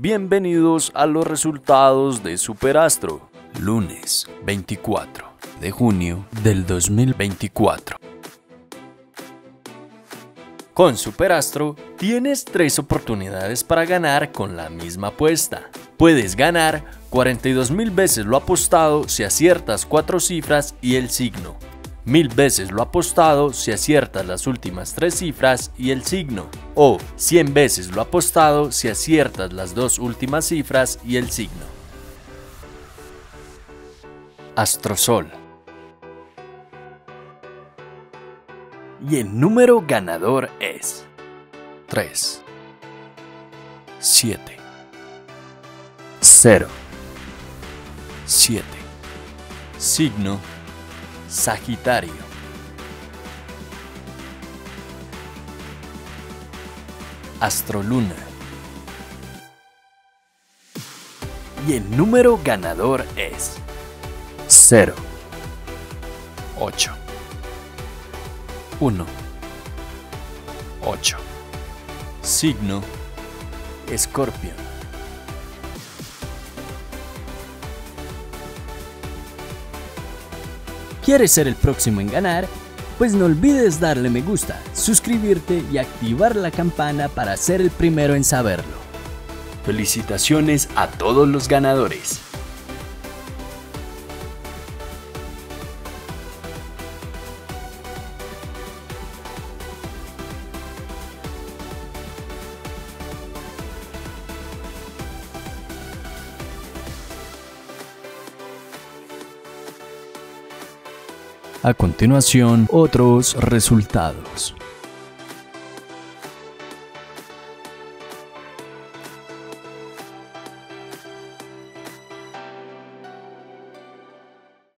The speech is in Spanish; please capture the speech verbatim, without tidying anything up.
Bienvenidos a los resultados de Superastro, lunes veinticuatro de junio del dos mil veinticuatro. Con Superastro tienes tres oportunidades para ganar con la misma apuesta. Puedes ganar cuarenta y dos mil veces lo apostado si aciertas cuatro cifras y el signo, mil veces lo apostado si aciertas las últimas tres cifras y el signo, o cien veces lo apostado si aciertas las dos últimas cifras y el signo. Astrosol. Y el número ganador es tres, siete, cero, siete. Signo Sagitario. Astroluna. Y el número ganador es cero, ocho, uno, ocho. Signo Escorpio. ¿Quieres ser el próximo en ganar? Pues no olvides darle me gusta, suscribirte y activar la campana para ser el primero en saberlo. Felicitaciones a todos los ganadores. A continuación, otros resultados.